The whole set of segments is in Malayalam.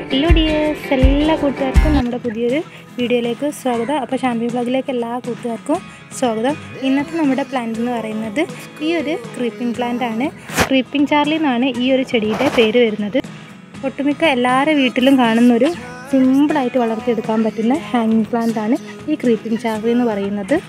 ഹലോ ഡിയേഴ്സ്, എല്ലാ കൂട്ടുകാർക്കും നമ്മുടെ പുതിയൊരു വീഡിയോയിലേക്ക് സ്വാഗതം. അപ്പോൾ ഷാമ്പി വ്ളോഗിലേക്ക് എല്ലാ കൂട്ടുകാർക്കും സ്വാഗതം. ഇന്നത്തെ നമ്മുടെ പ്ലാന്റ് എന്ന് പറയുന്നത് ഈ ഒരു ക്രീപ്പിംഗ് പ്ലാന്റ് ആണ്. ക്രീപ്പിംഗ് ചാർലി എന്നാണ് ഈ ഒരു ചെടിയുടെ പേര് വരുന്നത്. ഒട്ടുമിക്ക എല്ലാവരുടെ വീട്ടിലും കാണുന്നൊരു സിമ്പിളായിട്ട് വളർത്തിയെടുക്കാൻ പറ്റുന്ന ഹാങ്ങിങ് പ്ലാന്റ് ആണ് ഈ ക്രീപ്പിംഗ് ചാർലി എന്ന് പറയുന്നത്.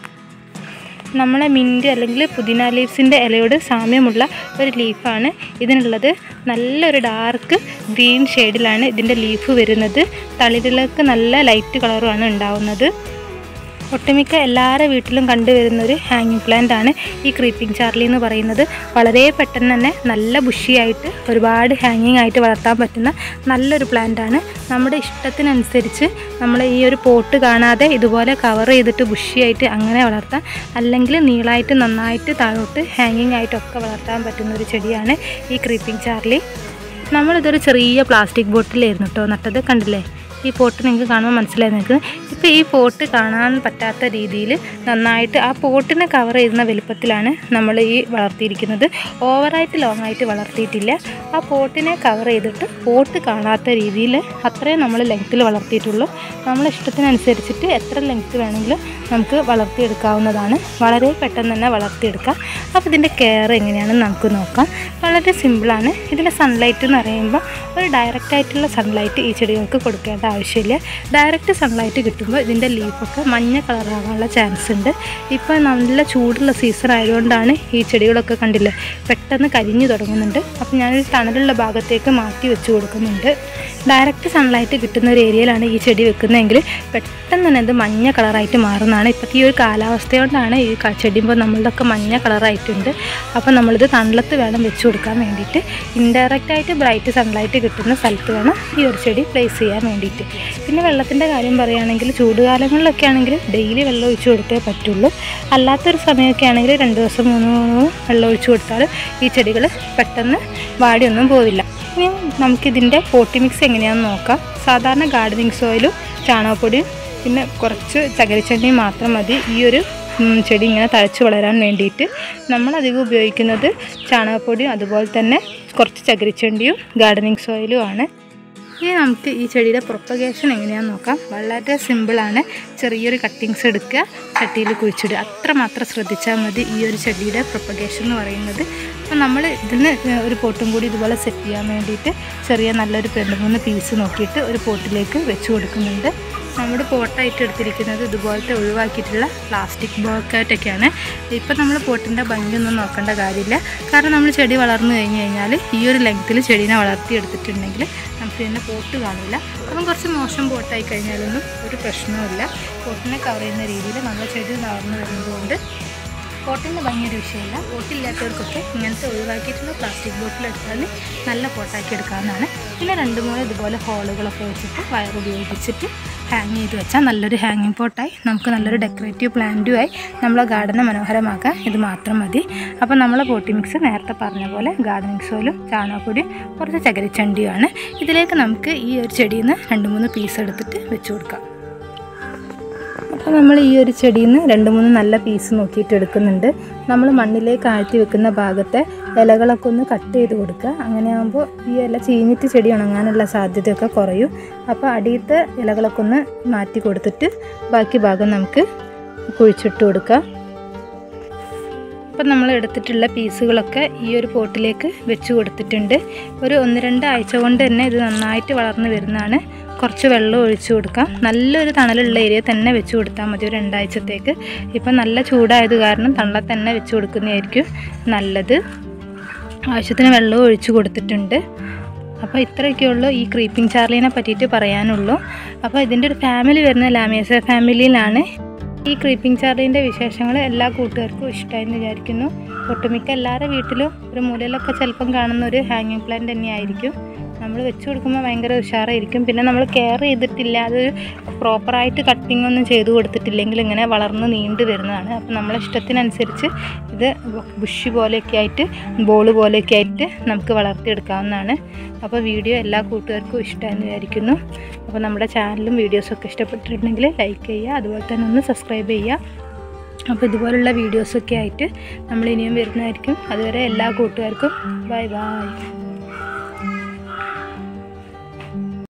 നമ്മളെ മിൻറ്റ് അല്ലെങ്കിൽ പുതിന ലീവ്സിൻ്റെ ഇലയോട് സാമ്യമുള്ള ഒരു ലീഫാണ് ഇതിനുള്ളത്. നല്ലൊരു ഡാർക്ക് ഗ്രീൻ ഷെയ്ഡിലാണ് ഇതിൻ്റെ ലീഫ് വരുന്നത്. തളിരിലേക്ക് നല്ല ലൈറ്റ് കളറുമാണ് ഉണ്ടാവുന്നത്. ഒട്ടുമിക്ക എല്ലാവരുടെ വീട്ടിലും കണ്ടുവരുന്നൊരു ഹാങ്ങിങ് പ്ലാന്റ് ആണ് ഈ ക്രീപ്പിംഗ് ചാർലി എന്ന് പറയുന്നത്. വളരെ പെട്ടെന്ന് തന്നെ നല്ല ബുഷിയായിട്ട് ഒരുപാട് ഹാങ്ങിങ് ആയിട്ട് വളർത്താൻ പറ്റുന്ന നല്ലൊരു പ്ലാന്റ് ആണ്. നമ്മുടെ ഇഷ്ടത്തിനനുസരിച്ച് നമ്മൾ ഈ ഒരു പോട്ട് കാണാതെ ഇതുപോലെ കവർ ചെയ്തിട്ട് ബുഷിയായിട്ട് അങ്ങനെ വളർത്താം, അല്ലെങ്കിൽ നീളമായിട്ട് നന്നായിട്ട് താഴോട്ട് ഹാങ്ങിങ് ആയിട്ടൊക്കെ വളർത്താൻ പറ്റുന്ന ഒരു ചെടിയാണ് ഈ ക്രീപ്പിംഗ് ചാർലി. നമ്മളിതൊരു ചെറിയ പ്ലാസ്റ്റിക് ബോട്ടിലായിരുന്നു കേട്ടോ നട്ടത്. കണ്ടില്ലേ, ഈ പോട്ട് നിങ്ങൾക്ക് കാണുമ്പോൾ മനസ്സിലായി നിൽക്കുന്നത്. ഇപ്പോൾ ഈ പോട്ട് കാണാൻ പറ്റാത്ത രീതിയിൽ നന്നായിട്ട് ആ പോട്ടിനെ കവർ ചെയ്യുന്ന വലുപ്പത്തിലാണ് നമ്മൾ ഈ വളർത്തിയിരിക്കുന്നത്. ഓവറായിട്ട് ലോങ് ആയിട്ട് വളർത്തിയിട്ടില്ല. ആ പോട്ടിനെ കവർ ചെയ്തിട്ട് പോട്ട് കാണാത്ത രീതിയിൽ അത്രയും നമ്മൾ ലെങ്ത്തിൽ വളർത്തിയിട്ടുള്ളൂ. നമ്മളെ ഇഷ്ടത്തിനനുസരിച്ചിട്ട് എത്ര ലെങ്ത്ത് വേണമെങ്കിലും നമുക്ക് വളർത്തിയെടുക്കാവുന്നതാണ്. വളരെ പെട്ടെന്ന് തന്നെ വളർത്തിയെടുക്കാം. അപ്പോൾ ഇതിൻ്റെ കെയർ എങ്ങനെയാണെന്ന് നമുക്ക് നോക്കാം. വളരെ സിമ്പിളാണ്. ഇതിൻ്റെ സൺലൈറ്റ് എന്ന് പറയുമ്പോൾ ഒരു ഡയറക്റ്റായിട്ടുള്ള സൺലൈറ്റ് ഈ ചെടികൾക്ക് കൊടുക്കേണ്ട ആവശ്യമില്ല. ഡയറക്റ്റ് സൺലൈറ്റ് കിട്ടുമ്പോൾ ഇതിൻ്റെ ലീഫൊക്കെ മഞ്ഞ കളറാകാനുള്ള ചാൻസ് ഉണ്ട്. ഇപ്പോൾ നല്ല ചൂടുള്ള സീസൺ ആയതുകൊണ്ടാണ് ഈ ചെടികളൊക്കെ കണ്ടില്ലേ പെട്ടെന്ന് കരിഞ്ഞു തുടങ്ങുന്നുണ്ട്. അപ്പോൾ ഞാനൊരു തണലുള്ള ഭാഗത്തേക്ക് മാറ്റി വെച്ച് കൊടുക്കുന്നുണ്ട്. ഡയറക്റ്റ് സൺലൈറ്റ് കിട്ടുന്ന ഒരു ഏരിയയിലാണ് ഈ ചെടി വെക്കുന്നതെങ്കിൽ പെട്ടെന്ന് തന്നെ ഇത് മഞ്ഞ കളറായിട്ട് മാറുന്നതാണ്. ഇപ്പോഴത്തെ ഈ ഒരു കാലാവസ്ഥ കൊണ്ടാണ് ഈ ചെടിയുമ്പോൾ നമ്മളുടെയൊക്കെ മഞ്ഞ കളറായിട്ടുണ്ട്. അപ്പോൾ നമ്മളിത് തണലത്ത് വേണം വെച്ച് കൊടുക്കാൻ വേണ്ടിയിട്ട്. ഇൻഡയറക്റ്റായിട്ട് ബ്രൈറ്റ് സൺലൈറ്റ് കിട്ടുന്ന സ്ഥലത്ത് വേണം ഈ ഒരു ചെടി പ്ലേസ് ചെയ്യാൻ വേണ്ടിയിട്ട്. പിന്നെ വെള്ളത്തിൻ്റെ കാര്യം പറയുകയാണെങ്കിൽ ചൂടുകാലങ്ങളിലൊക്കെ ആണെങ്കിൽ ഡെയിലി വെള്ളം ഒഴിച്ച് കൊടുത്തേ പറ്റുള്ളൂ. അല്ലാത്തൊരു സമയമൊക്കെ ആണെങ്കിൽ 2 ദിവസം 3 ദിവസം വെള്ളം ഒഴിച്ച് കൊടുത്താൽ ഈ ചെടികൾ പെട്ടെന്ന് വാടിയൊന്നും പോവില്ല. ഇനി നമുക്കിതിൻ്റെ പോട്ടി മിക്സ് എങ്ങനെയാണെന്ന് നോക്കാം. സാധാരണ ഗാർഡനിങ് സോയിലും ചാണകപ്പൊടിയും പിന്നെ കുറച്ച് ചകിരിച്ചെണ്ണയും മാത്രം മതി ഈ ഒരു ചെടി ഇങ്ങനെ തഴച്ച് വളരാൻ വേണ്ടിയിട്ട്. നമ്മളധികം ഉപയോഗിക്കുന്നത് ചാണകപ്പൊടിയും അതുപോലെ തന്നെ കുറച്ച് ചകിരിച്ചെണ്ടിയും ഗാർഡനിങ് സോയിലും ആണ്. ഇനി നമുക്ക് ഈ ചെടിയുടെ പ്രൊപ്പഗേഷൻ എങ്ങനെയാണെന്ന് നോക്കാം. വളരെ സിമ്പിളാണ്. ചെറിയൊരു കട്ടിങ്സ് എടുക്കുക, ചട്ടിയിൽ കുഴിച്ചിടുക, അത്രമാത്രം ശ്രദ്ധിച്ചാൽ മതി ഈ ഒരു ചെടിയുടെ പ്രൊപ്പഗേഷൻ എന്ന് പറയുന്നത്. അപ്പോൾ നമ്മൾ ഇതിന് ഒരു പോട്ടും കൂടി ഇതുപോലെ സെറ്റ് ചെയ്യാൻ വേണ്ടിയിട്ട് ചെറിയ നല്ലൊരു 2-3 പീസ് നോക്കിയിട്ട് ഒരു പോട്ടിലേക്ക് വെച്ച് കൊടുക്കുന്നുണ്ട്. നമ്മുടെ പോട്ടായിട്ട് എടുത്തിരിക്കുന്നത് ഇതുപോലത്തെ ഒഴിവാക്കിയിട്ടുള്ള പ്ലാസ്റ്റിക് ബക്കറ്റൊക്കെയാണ്. ഇപ്പം നമ്മൾ പോട്ടിൻ്റെ ഭംഗിയൊന്നും നോക്കേണ്ട കാര്യമില്ല. കാരണം നമ്മൾ ചെടി വളർന്നു കഴിഞ്ഞ് കഴിഞ്ഞാൽ ഈ ഒരു ലെങ്ത്തിൽ ചെടീനെ വളർത്തിയെടുത്തിട്ടുണ്ടെങ്കിൽ നമുക്ക് ഇതിൻ്റെ പോട്ട് കാണില്ല. അപ്പം കുറച്ച് മോശം പോട്ടായി കഴിഞ്ഞാലൊന്നും ഒരു പ്രശ്നവുമില്ല. പോട്ടിനെ കവർ ചെയ്യുന്ന രീതിയിൽ നല്ല ചെടി വളർന്നു വരുന്നതുകൊണ്ട് പോട്ടിൻ്റെ ഭംഗിയൊരു വിഷയമില്ല. പോട്ടില്ലാത്തവർക്കൊക്കെ ഇങ്ങനത്തെ ഒഴിവാക്കിയിട്ടുള്ള പ്ലാസ്റ്റിക് ബോട്ടിലെടുത്താൽ നല്ല പോട്ടാക്കി എടുക്കാവുന്നതാണ്. പിന്നെ 2-3 ഇതുപോലെ ഹോളുകളൊക്കെ വെച്ചിട്ട് വയർ ഉപയോഗിച്ചിട്ട് ഹാങ് ചെയ്ത് വെച്ചാൽ നല്ലൊരു ഹാങ്ങിങ് പോട്ടായി നമുക്ക് നല്ലൊരു ഡെക്കറേറ്റീവ് പ്ലാന്റുമായി നമ്മളെ ഗാർഡനെ മനോഹരമാക്കാൻ ഇത് മാത്രം മതി. അപ്പോൾ നമ്മളെ പോട്ടി മിക്സ് നേരത്തെ പറഞ്ഞ പോലെ ഗാർഡനിങ് സോയിലും ചാണകപ്പൊടിയും കുറച്ച് ചകിരിച്ചണ്ടിയുമാണ്. ഇതിലേക്ക് നമുക്ക് ഈ ഒരു ചെടിയിൽ നിന്ന് 2-3 പീസ് എടുത്തിട്ട് വെച്ച് കൊടുക്കാം. അപ്പോൾ നമ്മൾ ഈ ഒരു ചെടിയിൽ നിന്ന് 2-3 നല്ല പീസ് നോക്കിയിട്ട് എടുക്കുന്നുണ്ട്. നമ്മൾ മണ്ണിലേക്ക് ആഴ്ത്തി വെക്കുന്ന ഭാഗത്തെ ഇലകളൊക്കെ ഒന്ന് കട്ട് ചെയ്ത് കൊടുക്കുക. അങ്ങനെയാകുമ്പോൾ ഈ ഇല ചീഞ്ഞിട്ട് ചെടി ഉണങ്ങാനുള്ള സാധ്യതയൊക്കെ കുറയും. അപ്പോൾ അടിയത്തെ ഇലകളൊക്കെ ഒന്ന് മാറ്റി കൊടുത്തിട്ട് ബാക്കി ഭാഗം നമുക്ക് കുഴിച്ചിട്ട് കൊടുക്കുക. അപ്പം നമ്മൾ എടുത്തിട്ടുള്ള പീസുകളൊക്കെ ഈ ഒരു പോട്ടിലേക്ക് വെച്ച് കൊടുത്തിട്ടുണ്ട്. ഒരു 1-2 ആഴ്ച കൊണ്ട് തന്നെ ഇത് നന്നായിട്ട് വളർന്നു വരുന്നതാണ്. കുറച്ച് വെള്ളം ഒഴിച്ചു കൊടുക്കാം. നല്ലൊരു തണലുള്ള ഏരിയ തന്നെ വെച്ച് കൊടുത്താൽ മതി ഒരു 2 ആഴ്ചത്തേക്ക്. ഇപ്പം നല്ല ചൂടായത് കാരണം തണലത്ത് തന്നെ വെച്ച് കൊടുക്കുന്നതായിരിക്കും നല്ലത്. ആവശ്യത്തിന് വെള്ളം ഒഴിച്ചു കൊടുത്തിട്ടുണ്ട്. അപ്പോൾ ഇത്രയൊക്കെയുള്ളൂ ഈ ക്രീപ്പിംഗ് ചാർലീനെ പറ്റിയിട്ട് പറയാനുള്ളൂ. അപ്പോൾ ഇതിൻ്റെ ഒരു ഫാമിലി വരുന്ന ലാമിയേസ ഫാമിലിയിലാണ്. ഈ ക്രീപ്പിംഗ് ചാർലീൻ്റെ വിശേഷങ്ങൾ എല്ലാ കൂട്ടുകാർക്കും ഇഷ്ടമായെന്ന് വിചാരിക്കുന്നു. ഒട്ടുമിക്ക എല്ലാവരുടെ വീട്ടിലും ഒരു മൂലയിലൊക്കെ ചിലപ്പം കാണുന്ന ഒരു ഹാങ്ങിങ് പ്ലാന്റ് തന്നെയായിരിക്കും. നമ്മൾ വെച്ച് കൊടുക്കുമ്പോൾ ഭയങ്കര ഉഷാറായിരിക്കും. പിന്നെ നമ്മൾ കെയർ ചെയ്തിട്ടില്ല, അത് പ്രോപ്പറായിട്ട് കട്ടിങ് ഒന്നും ചെയ്ത് കൊടുത്തിട്ടില്ലെങ്കിൽ ഇങ്ങനെ വളർന്ന് നീണ്ടു വരുന്നതാണ്. അപ്പോൾ നമ്മളെ ഇഷ്ടത്തിനനുസരിച്ച് ഇത് ബുഷ് പോലെയൊക്കെ ആയിട്ട് ബോൾ പോലെയൊക്കെ ആയിട്ട് നമുക്ക് വളർത്തിയെടുക്കാവുന്നതാണ്. അപ്പോൾ വീഡിയോ എല്ലാ കൂട്ടുകാർക്കും ഇഷ്ടമായെന്ന് വിചാരിക്കുന്നു. അപ്പോൾ നമ്മുടെ ചാനലും വീഡിയോസൊക്കെ ഇഷ്ടപ്പെട്ടിട്ടുണ്ടെങ്കിൽ ലൈക്ക് ചെയ്യുക, അതുപോലെ തന്നെ ഒന്ന് സബ്സ്ക്രൈബ് ചെയ്യുക. അപ്പോൾ ഇതുപോലുള്ള വീഡിയോസൊക്കെ ആയിട്ട് നമ്മൾ ഇനിയും വരുന്നതായിരിക്കും. അതുവരെ എല്ലാ കൂട്ടുകാർക്കും ബൈ ബൈ.